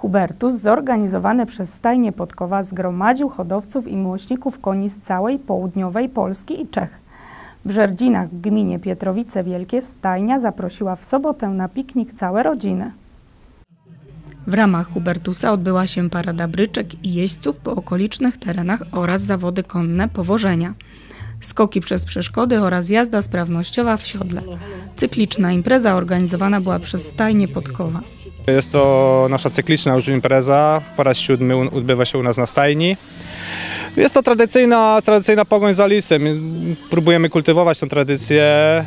Hubertus zorganizowany przez Stajnię Podkowa zgromadził hodowców i miłośników koni z całej południowej Polski i Czech. W Żerdzinach w gminie Pietrowice Wielkie stajnia zaprosiła w sobotę na piknik całe rodziny. W ramach Hubertusa odbyła się parada bryczek i jeźdźców po okolicznych terenach oraz zawody konne powożenia. Skoki przez przeszkody oraz jazda sprawnościowa w siodle. Cykliczna impreza organizowana była przez Stajnię Podkowa. Jest to nasza cykliczna już impreza, po raz 7 odbywa się u nas na stajni. Jest to tradycyjna pogoń za lisem. Próbujemy kultywować tę tradycję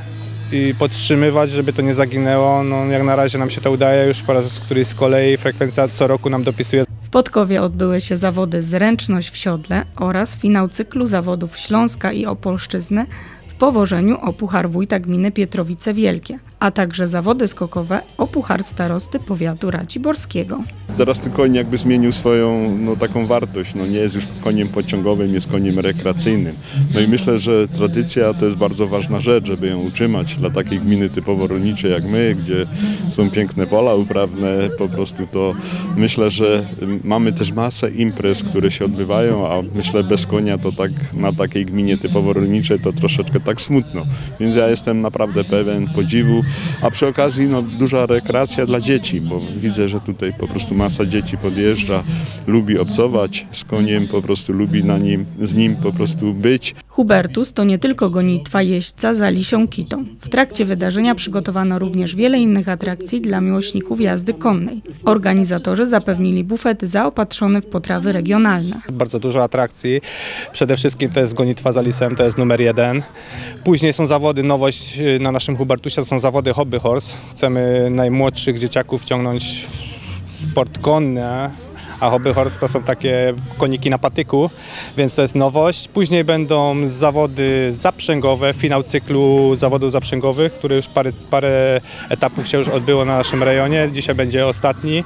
i podtrzymywać, żeby to nie zaginęło. No, jak na razie nam się to udaje, już po raz któryś z kolei frekwencja co roku nam dopisuje. W Podkowie odbyły się zawody Zręczność w siodle oraz finał cyklu zawodów Śląska i Opolszczyzny w powożeniu o Puchar Wójta Gminy Pietrowice Wielkie, a także zawody skokowe o Puchar Starosty Powiatu Raciborskiego. Teraz ten koń jakby zmienił swoją taką wartość, nie jest już koniem pociągowym, jest koniem rekreacyjnym. No i myślę, że tradycja to jest bardzo ważna rzecz, żeby ją utrzymać dla takiej gminy typowo rolniczej jak my, gdzie są piękne pola uprawne, po prostu to myślę, że mamy też masę imprez, które się odbywają, a myślę bez konia to tak na takiej gminie typowo rolniczej to troszeczkę tak smutno. Więc ja jestem naprawdę pełen podziwu, a przy okazji duża rekreacja dla dzieci, bo widzę, że tutaj po prostu masa dzieci podjeżdża, lubi obcować z koniem, po prostu lubi z nim po prostu być. Hubertus to nie tylko gonitwa jeźdźca za lisią kitą. W trakcie wydarzenia przygotowano również wiele innych atrakcji dla miłośników jazdy konnej. Organizatorzy zapewnili bufet zaopatrzony w potrawy regionalne. Bardzo dużo atrakcji. Przede wszystkim to jest gonitwa za lisem, to jest numer 1. Później są zawody, nowość na naszym Hubertusie, to są zawody hobby horse. Chcemy najmłodszych dzieciaków wciągnąć w sport konny, a hobby horse to są takie koniki na patyku, więc to jest nowość. Później będą zawody zaprzęgowe, finał cyklu zawodów zaprzęgowych, który już parę etapów się już odbyło na naszym rejonie. Dzisiaj będzie ostatni.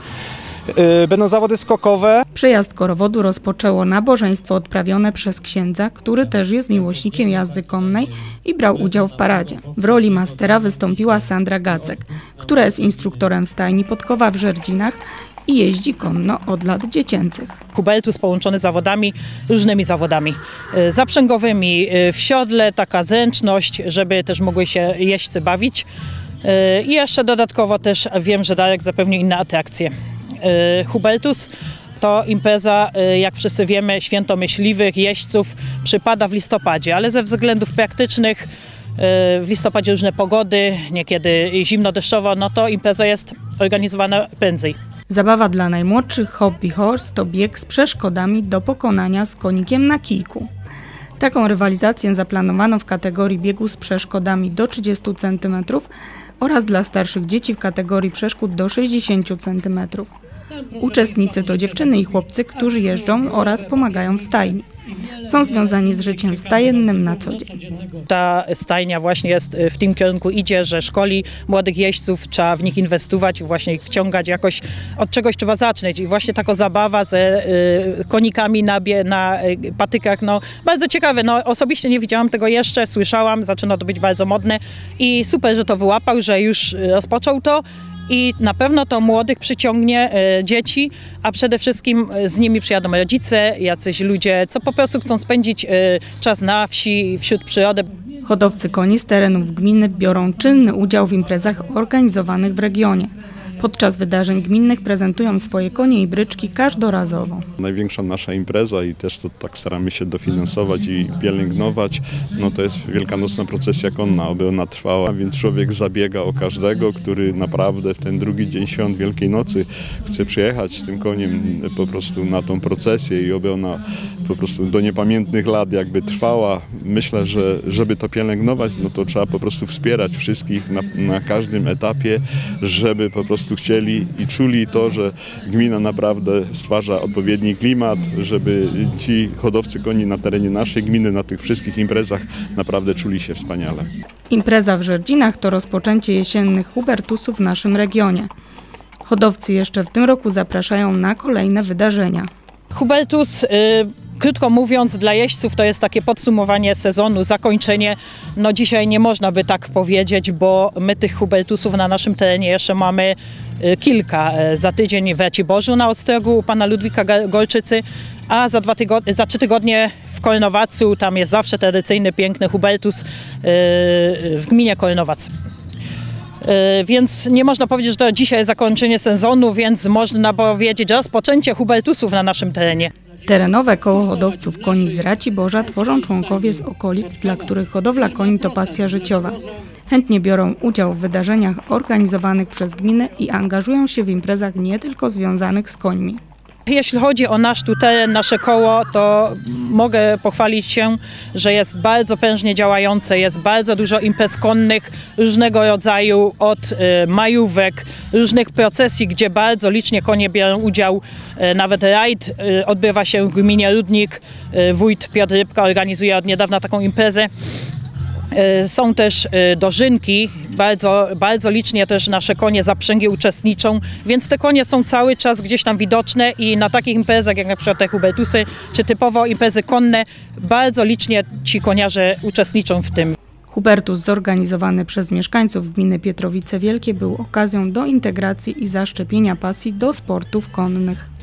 Będą zawody skokowe. Przejazd korowodu rozpoczęło nabożeństwo odprawione przez księdza, który też jest miłośnikiem jazdy konnej i brał udział w paradzie. W roli mastera wystąpiła Sandra Gacek, która jest instruktorem w Stajni Podkowa w Żerdzinach i jeździ konno od lat dziecięcych. Hubertus połączony z zawodami, różnymi zawodami zaprzęgowymi, w siodle, taka zręczność, żeby też mogły się jeźdźcy bawić. I jeszcze dodatkowo też wiem, że Darek zapewnił inne atrakcje. Hubertus to impreza, jak wszyscy wiemy, święto myśliwych, jeźdźców, przypada w listopadzie, ale ze względów praktycznych w listopadzie różne pogody, niekiedy zimno-deszczowo, to impreza jest organizowana prędzej. Zabawa dla najmłodszych hobby horse to bieg z przeszkodami do pokonania z konikiem na kijku. Taką rywalizację zaplanowano w kategorii biegu z przeszkodami do 30 cm oraz dla starszych dzieci w kategorii przeszkód do 60 cm. Uczestnicy to dziewczyny i chłopcy, którzy jeżdżą oraz pomagają w stajni. Są związani z życiem stajennym na co dzień. Ta stajnia właśnie jest w tym kierunku idzie, że szkoli młodych jeźdźców, trzeba w nich inwestować, właśnie ich wciągać jakoś, od czegoś trzeba zacząć. I właśnie taka zabawa ze konikami na patykach, bardzo ciekawe. Osobiście nie widziałam tego jeszcze, słyszałam, zaczyna to być bardzo modne i super, że to wyłapał, że już rozpoczął to. I na pewno to młodych przyciągnie dzieci, a przede wszystkim z nimi przyjadą rodzice, jacyś ludzie, co po prostu chcą spędzić czas na wsi, wśród przyrody. Hodowcy koni z terenów gminy biorą czynny udział w imprezach organizowanych w regionie. Podczas wydarzeń gminnych prezentują swoje konie i bryczki każdorazowo. Największa nasza impreza i też to tak staramy się dofinansować i pielęgnować, to jest wielkanocna procesja konna, aby ona trwała, więc człowiek zabiega o każdego, który naprawdę w ten drugi dzień świąt Wielkiej Nocy chce przyjechać z tym koniem po prostu na tą procesję i aby ona po prostu do niepamiętnych lat jakby trwała. Myślę, że żeby to pielęgnować, to trzeba po prostu wspierać wszystkich na każdym etapie, żeby po prostu chcieli i czuli to, że gmina naprawdę stwarza odpowiedni klimat, żeby ci hodowcy koni na terenie naszej gminy, na tych wszystkich imprezach naprawdę czuli się wspaniale. Impreza w Żerdzinach to rozpoczęcie jesiennych Hubertusów w naszym regionie. Hodowcy jeszcze w tym roku zapraszają na kolejne wydarzenia. Hubertus Krótko mówiąc, dla jeźdźców to jest takie podsumowanie sezonu, zakończenie. No dzisiaj nie można by tak powiedzieć, bo my tych Hubertusów na naszym terenie jeszcze mamy kilka. Za tydzień w Raciborzu na Ostrogu u pana Ludwika Golczycy, a za 3 tygodnie w Kornowacu, tam jest zawsze tradycyjny, piękny Hubertus w gminie Kornowac. Więc nie można powiedzieć, że to dzisiaj zakończenie sezonu, więc można powiedzieć rozpoczęcie Hubertusów na naszym terenie. Terenowe koło hodowców koni z Raciborza tworzą członkowie z okolic, dla których hodowla koni to pasja życiowa. Chętnie biorą udział w wydarzeniach organizowanych przez gminę i angażują się w imprezach nie tylko związanych z końmi. Jeśli chodzi o nasz teren, nasze koło, to mogę pochwalić się, że jest bardzo prężnie działające, jest bardzo dużo imprez konnych różnego rodzaju, od majówek, różnych procesji, gdzie bardzo licznie konie biorą udział. Nawet rajd odbywa się w gminie Rudnik. Wójt Piotr Rybka organizuje od niedawna taką imprezę. Są też dożynki, bardzo licznie też nasze konie zaprzęgi uczestniczą, więc te konie są cały czas gdzieś tam widoczne i na takich imprezach jak na przykład te Hubertusy, czy typowo imprezy konne, bardzo licznie ci koniarze uczestniczą w tym. Hubertus zorganizowany przez mieszkańców gminy Pietrowice Wielkie był okazją do integracji i zaszczepienia pasji do sportów konnych.